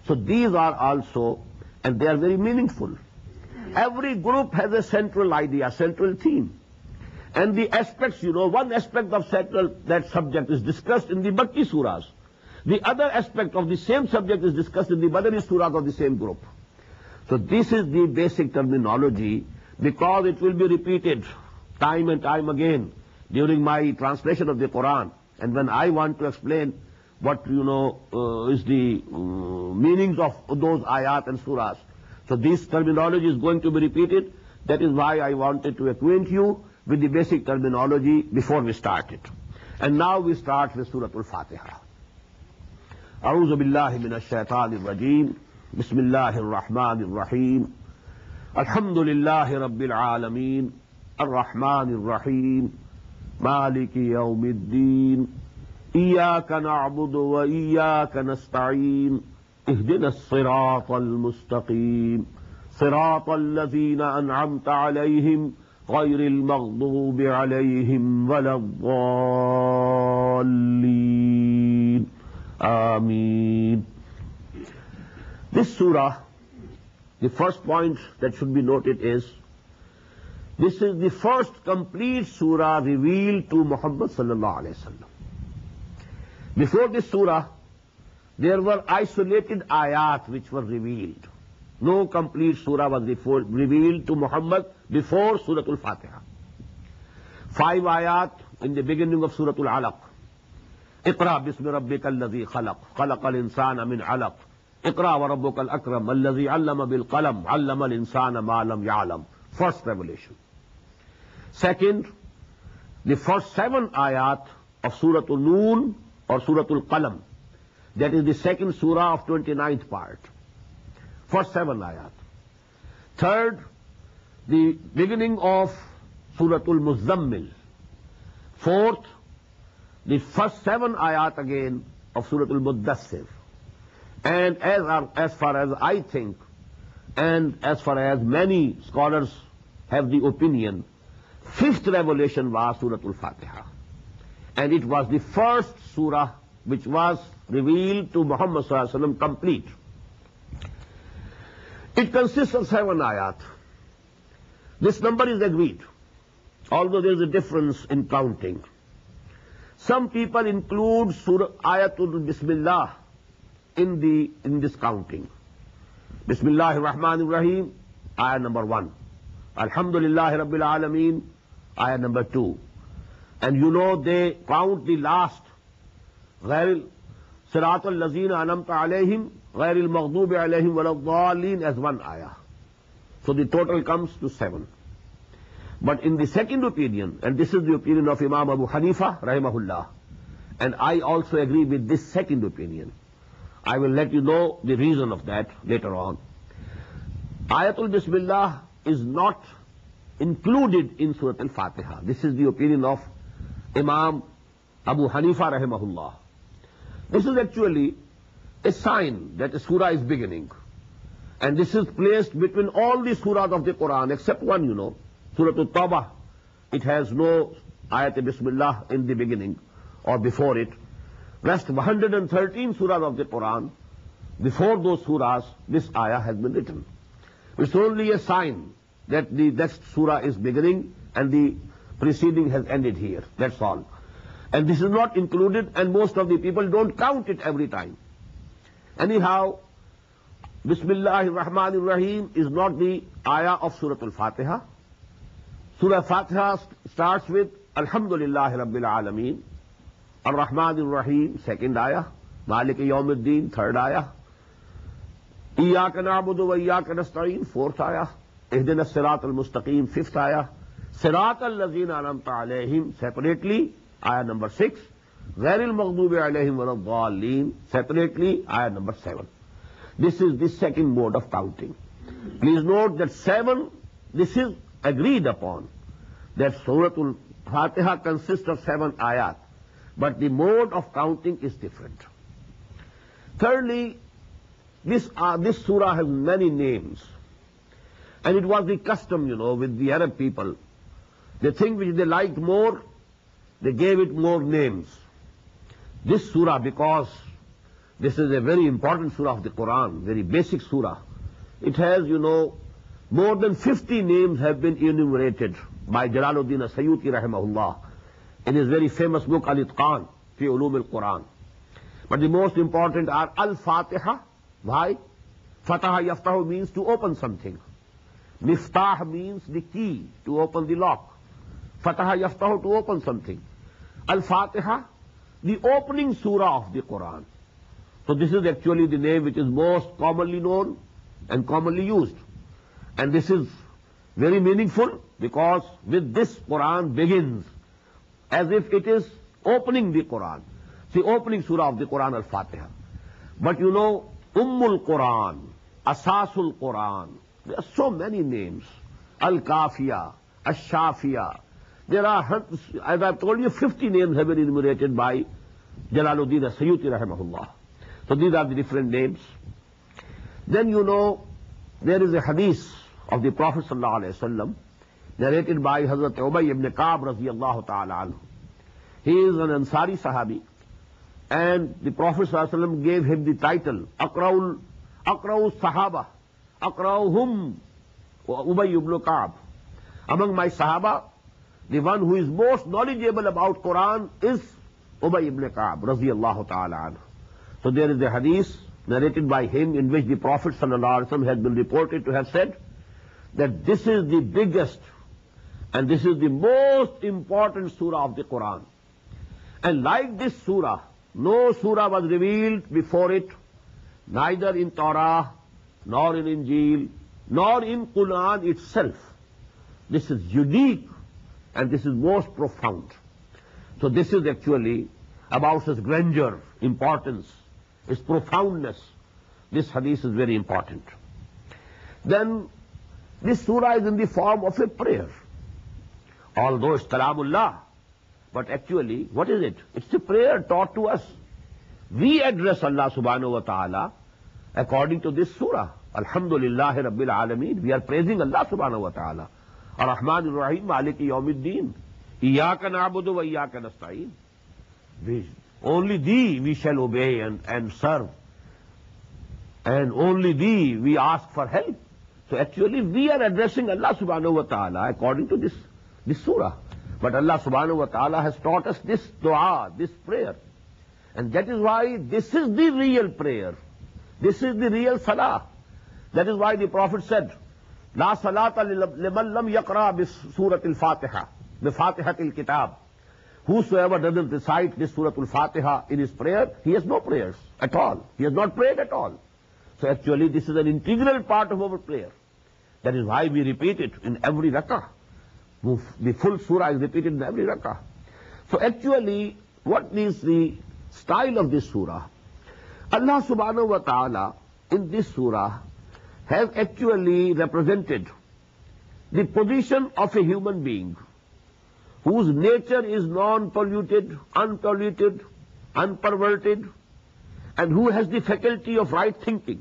So these are also, and they are very meaningful. Every group has a central idea, central theme. And the aspects, one aspect of that subject is discussed in the Makki surahs. The other aspect of the same subject is discussed in the Madani surahs of the same group. So this is the basic terminology, because it will be repeated time and time again during my translation of the Quran. And when I want to explain what, is the meanings of those ayat and surahs. So this terminology is going to be repeated. That is why I wanted to acquaint you with the basic terminology before we start it. And now we start with Surah Al-Fatiha. أعوذ بالله من الشيطان الرجيم بسم الله الرحمن الرحيم الحمد لله رب العالمين الرحمن الرحيم مالك يوم الدين إياك نعبد وإياك نستعين اهدنا الصراط المستقيم صراط الذين أنعمت عليهم غير المغضوب عليهم ولا الضالين آمين. This surah, the first point that should be noted is, this is the first complete surah revealed to Muhammad sallallahu alaihi wasallam. Before this surah, there were isolated ayat which were revealed. No complete surah was revealed to Muhammad before Surah Al-Fatiha. 5 ayat in the beginning of Surah Al-Alaq. اقرأ باسم ربك الذي خلق خلق الإنسان من علق اقرأ وربك الأكرم الذي علم بالقلم علم الإنسان ما لم يعلم. First revelation. Second, the first 7 ayat of Surah Al-Noon or Surah Al-Qalam. That is the second surah of 29th part. First 7 ayat. Third, the beginning of Surah Al-Muzammil. Fourth, the first 7 ayat again of Surah Al-Muddassir. And as far as I think, and as far as many scholars have the opinion, 5th revelation was Surah Al-Fatiha. And it was the first surah which was revealed to Muhammad sallallahu alaihi wasallam complete. It consists of 7 ayat. This number is agreed, although there is a difference in counting. Some people include Surah Ayatul Bismillah in this counting. Bismillahir Rahmanir Rahim, ayah number 1. Alhamdulillahi Rabbil Alameen, ayah number 2. And they count the last, غير صراط الذين أنعمت عليهم غير المغضوب عليهم ولا الضالين, as 1 ayah. So the total comes to 7. But in the second opinion, and this is the opinion of Imam Abu Hanifa rahimahullah, and I also agree with this second opinion. I will let you know the reason of that later on. Ayatul Bismillah is not included in Surah Al-Fatiha. This is the opinion of Imam Abu Hanifa rahimahullah. This is actually a sign that a surah is beginning. And this is placed between all the surahs of the Quran except one, Surah Al-Tawbah. It has no ayat Bismillah in the beginning or before it. Rest 113 surahs of the Quran, before those surahs, this ayah has been written. It's only a sign that the next surah is beginning and the preceding has ended here. That's all. And this is not included, and most of the people don't count it every time. Anyhow, Bismillahir Rahmanir Rahim is not the ayah of Surah Al-Fatiha. Surah Al-Fatiha starts with Alhamdulillahi Rabbil Alameen, Ar-Rahmanir Rahim, second ayah, Maliki Yawmiddin, third ayah, Iyaka na'budu wa iyaka nasta'in, fourth ayah, Ihdina as-Sirat al-Mustaqim, fifth ayah, Sirat al-Lazina an'amta alayhim, separately, ayah number 6, Ghair al-Maghdubi alayhim wa ad-Dallin, separately, ayah number 7. This is the second mode of counting. Please note that 7, this is agreed upon, that Surah Al-Fatiha consists of 7 ayat, but the mode of counting is different. Thirdly, this surah has many names. And it was the custom, with the Arab people. The thing which they liked more, they gave it more names. This surah, because This is a very important surah of the Quran, very basic surah. It has, more than 50 names have been enumerated by Jalaluddin As-Suyuti rahimahullah in his very famous book Al-Itqan fi Ulum al-Quran. But the most important are Al-Fatiha. Why? Fataha Yaftahu means to open something. Miftah means the key, to open the lock. Fataha Yaftahu, to open something. Al-Fatiha, the opening surah of the Quran. So this is actually the name which is most commonly known and commonly used. And this is very meaningful because with this Quran begins as if it is opening the Quran. The opening surah of the Quran, Al-Fatiha. But Ummul Quran, Asasul Quran, there are so many names. Al-Kafiya, Ash-Shafiya. There are, as I've told you, 50 names have been enumerated by Jalaluddin As-Suyuti rahimahullah. So these are the different names. Then there is a hadith of the Prophet sallallahu alaihi wasallam narrated by Hazrat Ubay ibn Ka'b radiyallahu ta'ala anhu. He is an Ansari Sahabi, and the Prophet sallallahu alaihi wasallam gave him the title Aqra'ul Sahaba, Aqra'uhum Ubay ibn Ka'b. Among my Sahaba, the one who is most knowledgeable about Quran is Ubay ibn Ka'b radiyallahu ta'ala anhu. So there is a hadith narrated by him in which the Prophet sallallahu alaihi wasallam has been reported to have said that this is the biggest and this is the most important surah of the Quran. And like this surah, no surah was revealed before it, neither in Torah, nor in Injil, nor in Quran itself. This is unique and this is most profound. So this is actually about its grandeur, importance, its profoundness. This hadith is very important. Then this surah is in the form of a prayer. Although it's Kalamullah, but actually, what is it? It's a prayer taught to us. We address Allah subhanahu wa ta'ala according to this surah. Alhamdulillahi Rabbil Alameen. We are praising Allah subhanahu wa ta'ala. Ar-Rahman Ar-Rahim, Maliki Yawmiddin. Iyaka na'budu wa iyaka nasta'in. Only thee we shall obey and serve. And only thee we ask for help. So actually we are addressing Allah subhanahu wa ta'ala according to this surah. But Allah subhanahu wa ta'ala has taught us this dua, this prayer. And that is why this is the real prayer. This is the real salah. That is why the Prophet said, La salata liman lam yaqra bis surat al-Fatiha, bi Fatihatil Kitab. Whosoever doesn't recite this Surah Al-Fatiha in his prayer, he has no prayers at all. He has not prayed at all. So actually this is an integral part of our prayer. That is why we repeat it in every rak'ah. The full surah is repeated in every rak'ah. So actually, what is the style of this surah? Allah subhanahu wa ta'ala in this surah has actually represented the position of a human being whose nature is non-polluted, unpolluted, unperverted, and who has the faculty of right thinking.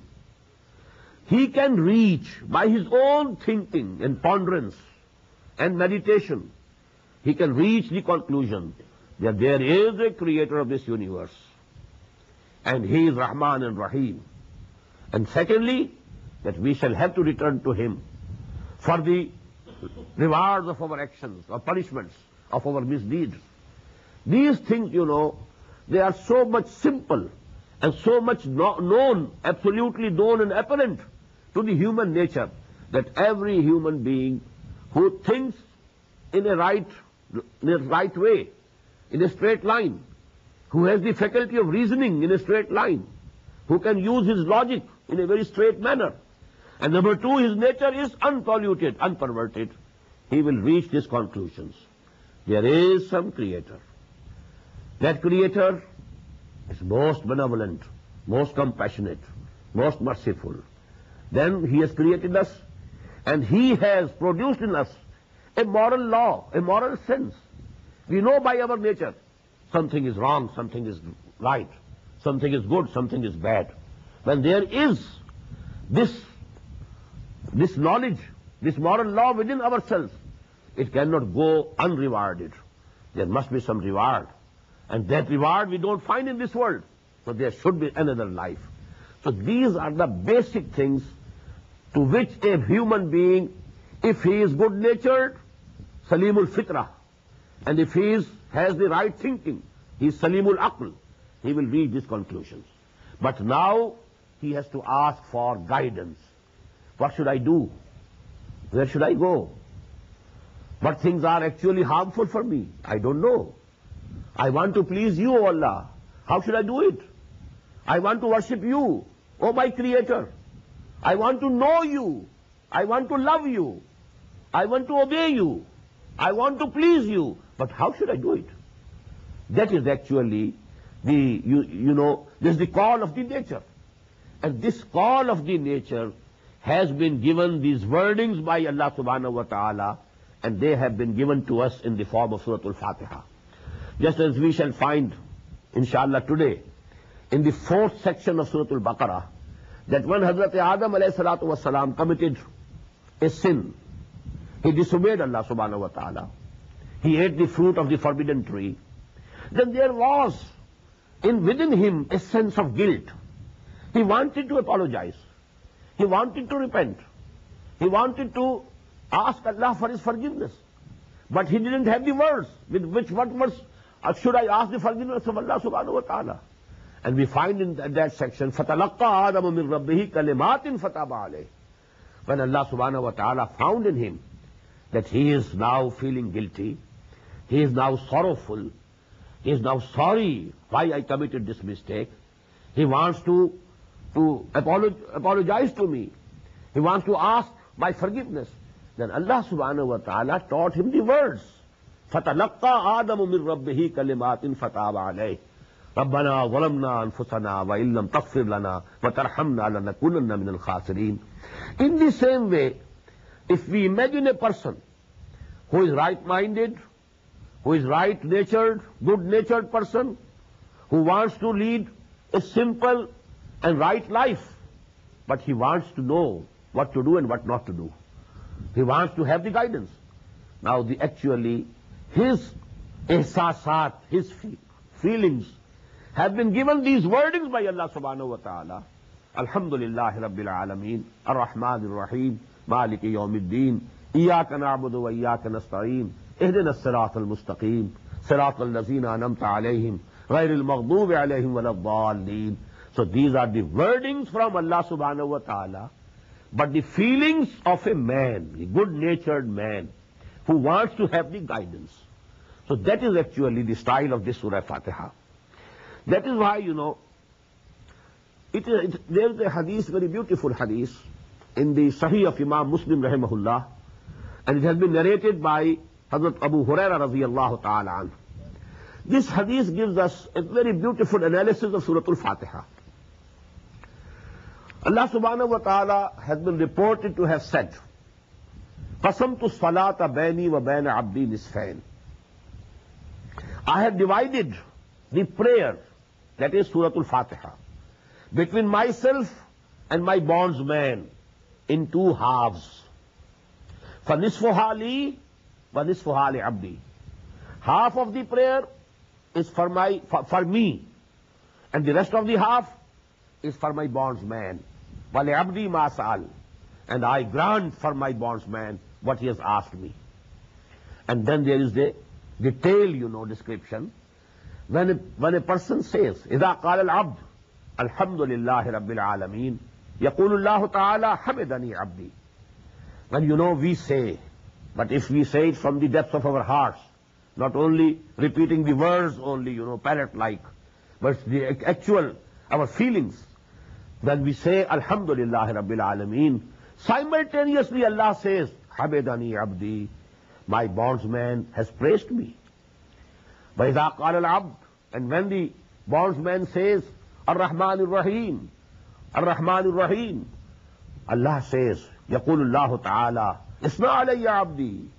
He can reach by his own thinking and ponderance and meditation, he can reach the conclusion that there is a creator of this universe, and he is Rahman and Rahim. And secondly, that we shall have to return to him for the rewards of our actions or punishments of our misdeeds. These things, they are so much simple and so much known, absolutely known and apparent to the human nature that every human being who thinks in a right way, in a straight line, who has the faculty of reasoning in a straight line, who can use his logic in a very straight manner, and number two, his nature is unpolluted, unperverted, he will reach these conclusions. There is some creator. That creator is most benevolent, most compassionate, most merciful. Then he has created us, and he has produced in us a moral law, a moral sense. We know by our nature something is wrong, something is right, something is good, something is bad. When there is this knowledge, this moral law within ourselves, it cannot go unrewarded. There must be some reward. And that reward we don't find in this world. So there should be another life. So these are the basic things to which a human being, if he is good-natured, Salimul Fitrah, and if he has the right thinking, he is Salimul Aql, he will reach these conclusions. But now he has to ask for guidance. What should I do? Where should I go? What things are actually harmful for me? I don't know. I want to please you, O Allah. How should I do it? I want to worship you, O my Creator. I want to know you. I want to love you. I want to obey you. I want to please you. But how should I do it? That is actually this is the call of the nature. And this call of the nature has been given these wordings by Allah subhanahu wa ta'ala, and they have been given to us in the form of Surah Al-Fatiha. Just as we shall find, inshallah, today, in the 4th section of Surah Al-Baqarah, that when Hazrat Adam alayhi salatu wasalam committed a sin, he disobeyed Allah subhanahu wa ta'ala, he ate the fruit of the forbidden tree, then there was within him a sense of guilt. He wanted to apologize. He wanted to repent. He wanted to ask Allah for his forgiveness. But he didn't have the words. What words should I ask the forgiveness of Allah subhanahu wa ta'ala? And we find in that section, فَتَلَقَّى آدَمُ مِنْ رَبِّهِ كَلِمَاتٍ فَتَابَ عَلَيْهِ. When Allah subhanahu wa ta'ala found in him that he is now feeling guilty, he is now sorrowful, he is now sorry why I committed this mistake, he wants to apologize to me, he wants to ask my forgiveness, then Allah subhanahu wa ta'ala taught him the words. فَتَلَقَّى آدَمُ مِنْ رَبِّهِ كَلِمَاتٍ فَتَابَ عَلَيْهِ رَبَّنَا ظَلَمْنَا أَنفُسَنَا وَإِن لَّمْ تَغْفِرْ لَنَا وَتَرْحَمْنَا لَنَكُونَنَّ مِنَ الْخَاسِرِينَ. In the same way, if we imagine a person who is right-minded, who is right-natured, good-natured person, who wants to lead a simple and right life, but he wants to know what to do and what not to do. He wants to have the guidance. Now, his ihsasat, his feelings have been given these wordings by Allah subhanahu wa ta'ala. Alhamdulillahi Rabbil Alameen, Ar-Rahman Ar-Rahim, Maliki Yawmiddin, Iyaka na'budu wa iyaka nasta'een, Ihdina as-sirat al-mustaqim, sirat al-lazina anamta alayhim, ghayr al-maghdubi alayhim wa lad-dallin. So these are the wordings from Allah subhanahu wa ta'ala, but the feelings of a man, a good-natured man, who wants to have the guidance. So that is actually the style of this Surah Fatiha. That is why, there is a hadith, very beautiful hadith, in the Sahih of Imam Muslim rahimahullah, and it has been narrated by Hazrat Abu Huraira radiyallahu ta'ala anhu. This hadith gives us a very beautiful analysis of Surah Al-Fatiha. Allah subhanahu wa ta'ala has been reported to have said, قَسَمْتُ الصَّلَاةَ بَيْنِي وَبَيْنَ عَبْدِي نِصْفَيْنِ. I have divided the prayer, that is Surah Al-Fatiha, between myself and my bondsman in 2 halves. فَنِصْفُهَا لِي وَنِصْفُهَا لِعَبْدِي. Half of the prayer is for me, and the rest of the half is for my bondsman. وَلِعَبْدِي مَا سَأَلَ. And I grant for my bondsman what he has asked me. And then there is the detailed, description. When a person says, إِذَا قَالَ الْعَبْدُ الْحَمْدُ لِلَّهِ رَبِّ الْعَالَمِينَ يَقُولُ اللَّهُ تَعَالَى حَمِدَنِي عَبْدِي. When we say, but if we say it from the depths of our hearts, not only repeating the words only, parrot-like, but the actual, our feelings, when we say Alhamdulillah Rabbil Alameen, simultaneously Allah says, Hamidani Abdi, my bondsman has praised me. وَإِذَا قَالَ الْعَبْدُ. And when the bondsman says, Ar-Rahman Ar-Rahim, Ar-Rahman Ar-Rahim, Allah says, يَقُولُ اللَّهُ تَعَالَى إِسْمَعْ عَلَيَّ عَبْدِي.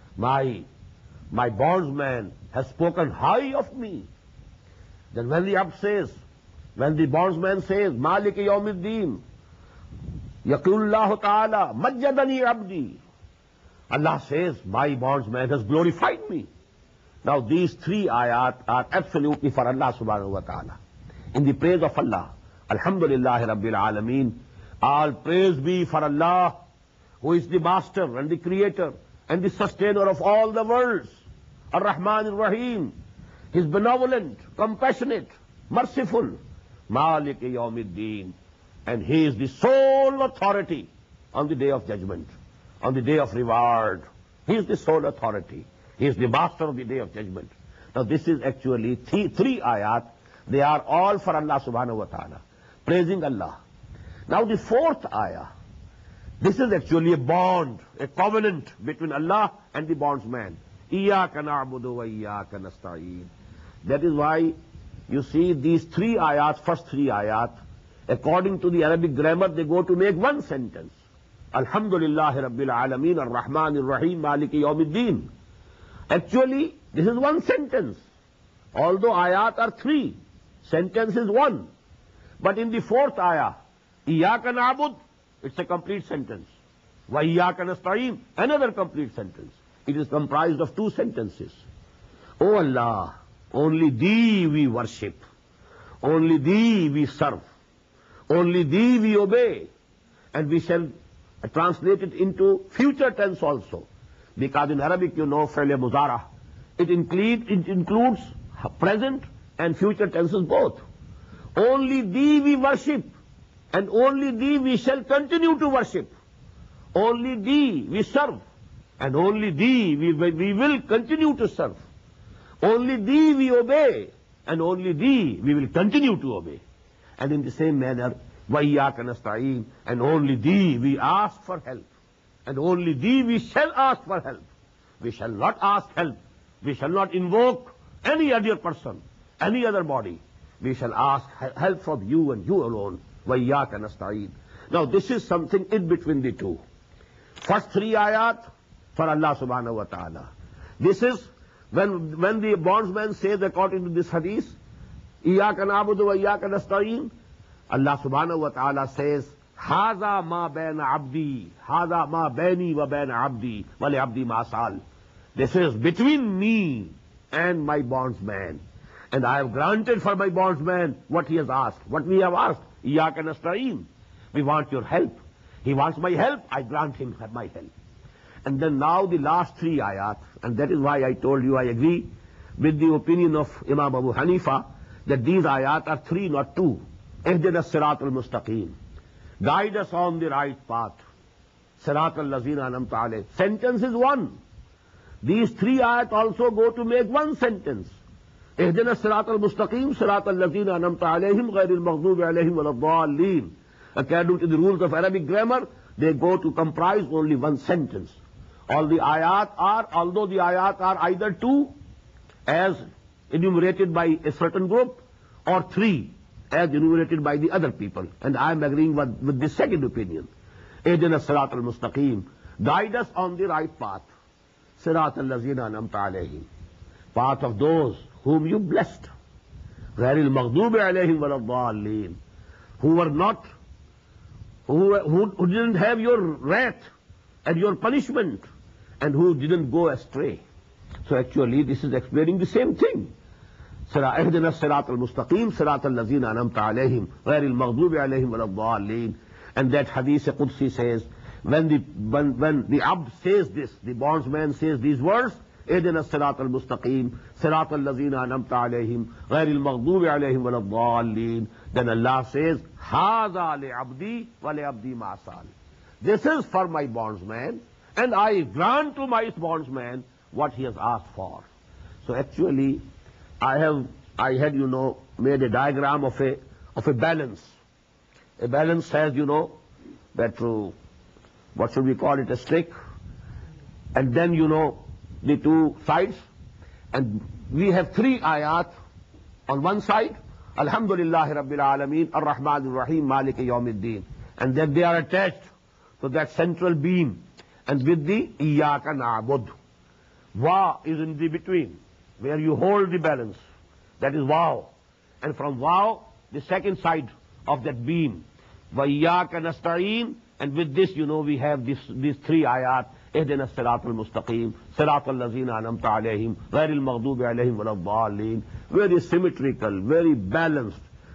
My bondsman has spoken high of me. Then when the bondsman says, Maliki Yawmiddin, Yaqulullahu Ta'ala, Majjadani Abdi, Allah says, my bondsman has glorified me. Now these 3 ayat are absolutely for Allah subhanahu wa ta'ala. in the praise of Allah. Alhamdulillah Rabbil Alameen. All praise be for Allah, who is the master and the creator and the sustainer of all the worlds. Ar-Rahman Ar-Rahim. He is benevolent, compassionate, merciful. Malik Yawmiddin. And he is the sole authority on the day of judgment, on the day of reward. He is the sole authority. He is the master of the day of judgment. Now this is actually three ayat. They are all for Allah subhanahu wa ta'ala, praising Allah. Now the fourth ayah, this is actually a bond, a covenant between Allah and the bondsman. Iyaka na'budu wa iyaka nasta'een. That is why you see these three ayat, first three ayat, according to the Arabic grammar, they go to make one sentence. Alhamdulillah Rabbil Alameen Ar-Rahman Ar-Rahim Maliki Yawmiddin. Actually, this is one sentence. Although ayat are three, sentence is one. But in the fourth ayah, Iyaka na'bud, it's a complete sentence. Wa iyaka nasta'een, another complete sentence. It is comprised of two sentences. O Allah, only Thee we worship. Only Thee we serve. Only Thee we obey. And we shall translate it into future tense also. Because in Arabic, you know, fi'l mudara, it includes present and future tenses both. Only Thee we worship, and only Thee we shall continue to worship. Only Thee we serve, and only Thee we will continue to serve. Only Thee we obey, and only Thee we will continue to obey. And in the same manner, وَإِيَّاكَ نَسْتَعِينَ, and only Thee we ask for help, and only Thee we shall ask for help. We shall not ask help. We shall not invoke any other person, any other body. We shall ask help from you and you alone. وَإِيَّاكَ نَسْتَعِينَ. Now this is something in between the two. First three ayat for Allah subhanahu wa ta'ala. This is when the bondsman says according to this hadith, إِيَّاكَ نَعْبُدُ وَإِيَّاكَ نَسْتَعِينَ, Allah subhanahu wa ta'ala says, هَذَا مَا بَيْنَ عَبْدِي هَذَا مَا بَيْنِي وَبَيْنَ عَبْدِي وَلِعَبْدِي مَا سَأَلَ. This is between me and my bondsman. And I have granted for my bondsman what he has asked, what we have asked. إِيَّاكَ نَسْتَعِينَ. We want your help. He wants my help, I grant him my help. And then now the last three ayat, and that is why I told you I agree with the opinion of Imam Abu Hanifa that these ayat are three, not two. اهدنا الصراط المستقيم. Guide us on the right path. صراط الذين أنعمت عليهم. Sentence is one. These three ayat also go to make one sentence. اهدنا الصراط المستقيم صراط الذين أنعمت عليهم غير المغضوب عليهم ولا الضالين. According to the rules of Arabic grammar, they go to comprise only one sentence. All the ayat are, although the ayat are either two, as enumerated by a certain group, or three, as enumerated by the other people. And I am agreeing with the second opinion. اهدنا الصراط المستقيم. Guide us on the right path. صراط الذين أنعمت عليهم. Path of those whom you blessed. غير المغضوب عليهم ولا الضالين. Who were not, who didn't have your wrath and your punishment, and who didn't go astray. So actually this is explaining the same thing. اهدنا الصراط المستقيم صراط الذين أنعمت عليهم غير المغضوب عليهم ولا الضالين. And that hadith Qudsi says, when the abd says this, the bondsman says these words, اهدنا الصراط المستقيم صراط الذين أنعمت عليهم غير المغضوب عليهم ولا الضالين, then Allah says, هذا لعبدي ولعبدي ما سأل. This is for my bondsman, and I grant to my bondsman what he has asked for. So actually, I had, you know, made a diagram of a balance. A balance has, you know, that, what should we call it, a stick, and then, you know, the two sides, and we have three ayat on one side, Alhamdulillah Rabbil Alameen, Ar-Rahman Ar-Rahim, Maliki Yawmiddin, and then they are attached to that central beam, and with the Iyaka Na'bud. Wa is in the between, where you hold the balance. That is Waw. And from Waw, the second side of that beam, Wa Iyaka Nasta'een, and with this, you know, we have these three ayat, اهدنا الصراط المستقيم صراط الذين أنعمت عليهم غير المغضوب عليهم ولا الضالين. Very symmetrical, very balanced,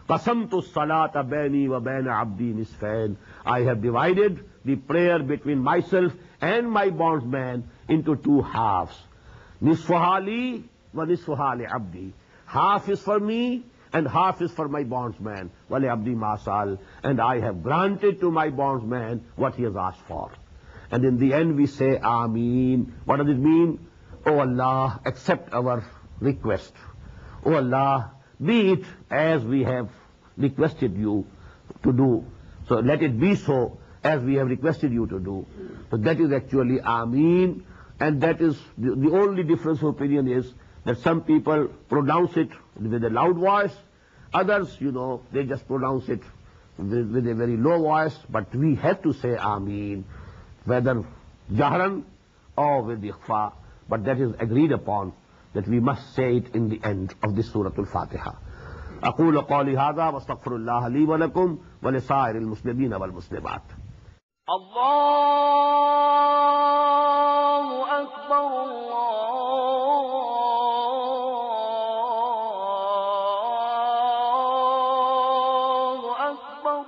Qasamtu salata baini wa baina abdi nisfain. I have divided the prayer between myself and my bondsman into two halves. Nisfuha li wa nisfuha li abdi. Half is for me and half is for my bondsman. Wa li abdi masal. And I have granted to my bondsman what he has asked for. And in the end we say Ameen. What does it mean? Oh Allah, accept our request. Oh Allah, be it as we have requested you to do. So let it be so as we have requested you to do. So that is actually Ameen. And that is the only difference of opinion is that some people pronounce it with a loud voice. Others, they just pronounce it with a very low voice. But we have to say Ameen, whether Jahran or with Ikhfa. But that is agreed upon, that we must say it in the end of this Surah Al-Fatiha. أقول قولي هذا واستغفر الله لي ولكم ولسائر المسلمين والمسلمات. الله أكبر الله أكبر.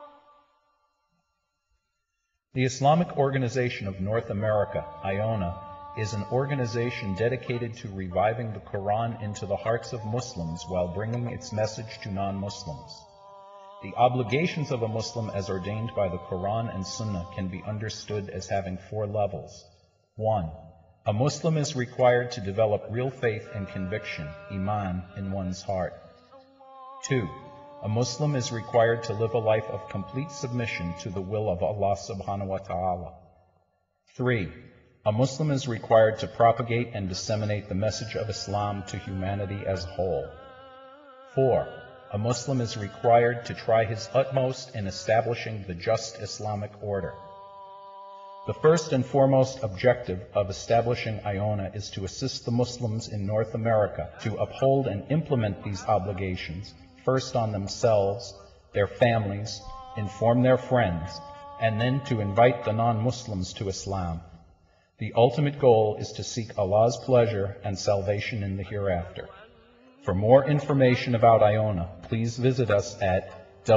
The Islamic Organization of North America, IONA, is an organization dedicated to reviving the Quran into the hearts of Muslims while bringing its message to non-Muslims. The obligations of a Muslim as ordained by the Quran and Sunnah can be understood as having 4 levels. 1. A Muslim is required to develop real faith and conviction, iman, in one's heart. 2. A Muslim is required to live a life of complete submission to the will of Allah subhanahu wa ta'ala. 3. A Muslim is required to propagate and disseminate the message of Islam to humanity as a whole. 4. A Muslim is required to try his utmost in establishing the just Islamic order. The first and foremost objective of establishing IONA is to assist the Muslims in North America to uphold and implement these obligations, first on themselves, their families, inform their friends, and then to invite the non-Muslims to Islam. The ultimate goal is to seek Allah's pleasure and salvation in the hereafter. For more information about IONA, please visit us at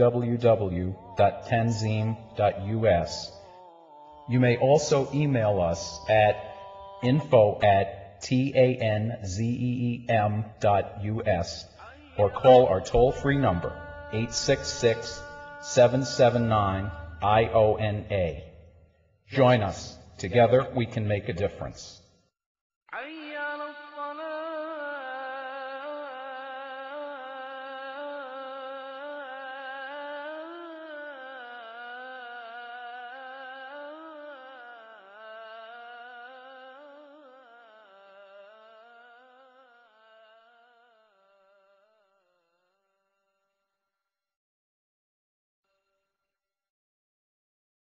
www.tanzeem.us. You may also email us at info@tanzeem.us or call our toll-free number 866-779-IONA. Join us. Together we can make a difference. حي على الصلاة.